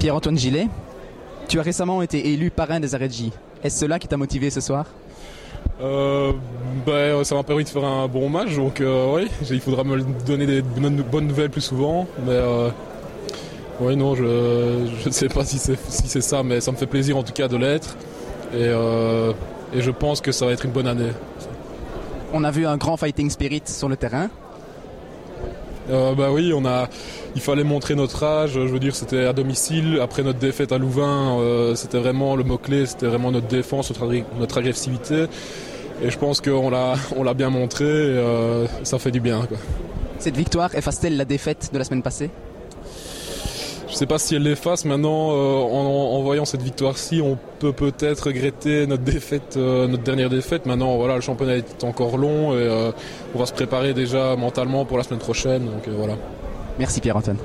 Pierre-Antoine Gillet, tu as récemment été élu parrain des RSJ. Est-ce cela qui t'a motivé ce soir? Ça m'a permis de faire un bon match, donc oui, il faudra me donner des bonnes nouvelles plus souvent. Mais oui, non, je ne sais pas si c'est ça, mais ça me fait plaisir en tout cas de l'être. Et je pense que ça va être une bonne année. On a vu un grand fighting spirit sur le terrain. Oui, il fallait montrer notre âge. Je veux dire, c'était à domicile. Après notre défaite à Louvain, c'était vraiment le mot-clé, c'était vraiment notre défense, notre agressivité. Et je pense qu'on l'a bien montré. Ça fait du bien, quoi. Cette victoire efface-t-elle la défaite de la semaine passée? Je ne sais pas si elle l'efface. Maintenant, en voyant cette victoire-ci, on peut peut-être regretter notre défaite, notre dernière défaite. Maintenant, voilà, le championnat est encore long et on va se préparer déjà mentalement pour la semaine prochaine. Donc voilà. Merci Pierre-Antoine.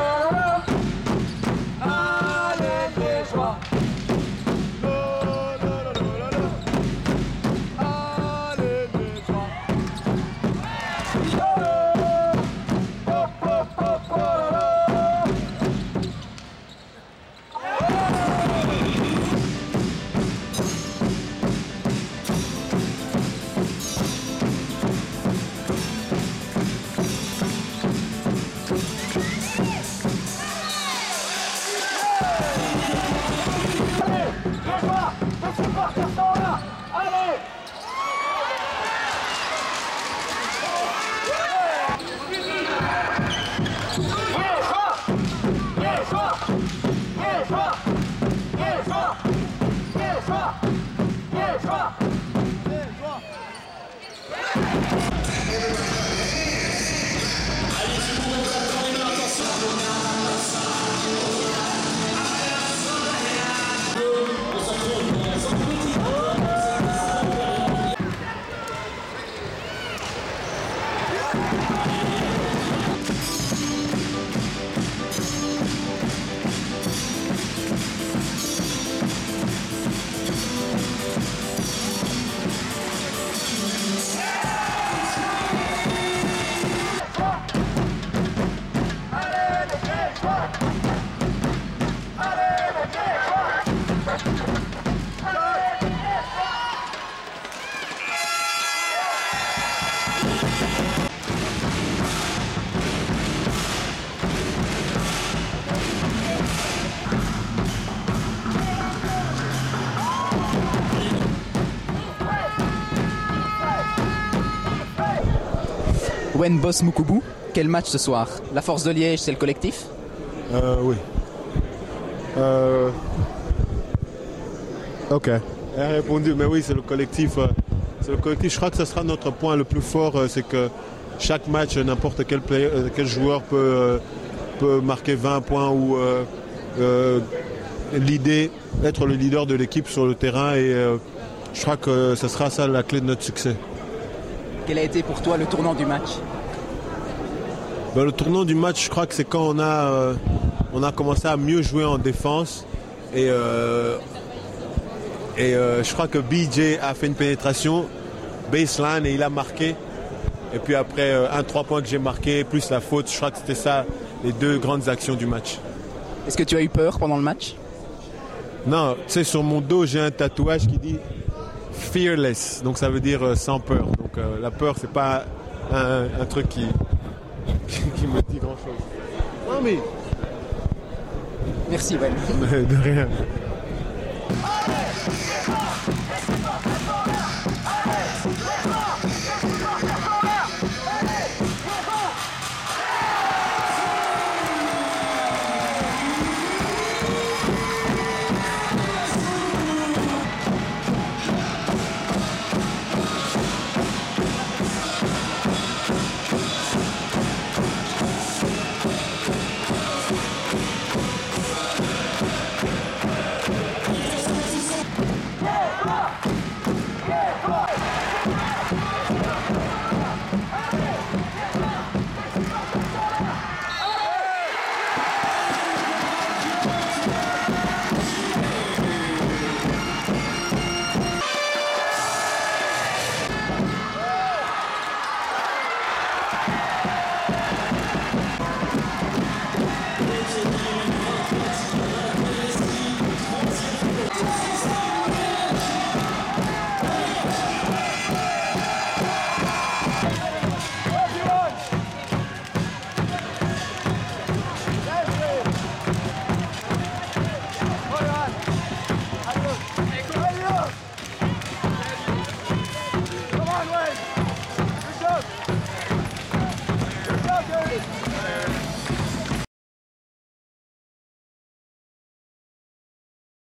Wen Boss Mukubu, quel match ce soir? La force de Liège, c'est le collectif? Oui. Ok. Elle a répondu, mais oui, c'est le collectif. C'est le collectif. Je crois que ce sera notre point le plus fort, c'est que chaque match, n'importe quel joueur peut marquer 20 points ou être le leader de l'équipe sur le terrain. Et je crois que ce sera ça la clé de notre succès. Quel a été pour toi le tournant du match? Le tournant du match, je crois que c'est quand on a commencé à mieux jouer en défense. Et je crois que BJ a fait une pénétration baseline et il a marqué. Et puis après, 3 points que j'ai marqué, plus la faute, je crois que c'était ça, les deux grandes actions du match. Est-ce que tu as eu peur pendant le match? Non, tu sais, sur mon dos, j'ai un tatouage qui dit « fearless », donc ça veut dire sans peur. Donc la peur, c'est pas un truc qui me dit grand-chose. Non mais... Merci, Wen. De rien.